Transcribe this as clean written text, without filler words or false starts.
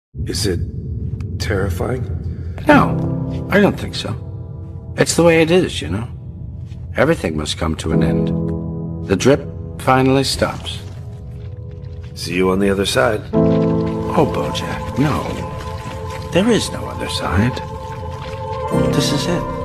Is it terrifying? No, I don't think so. It's the way it is, you know. Everything must come to an end. The drip finally stops. See you on the other side. Oh, Bojack, no. There is no other side. This is it.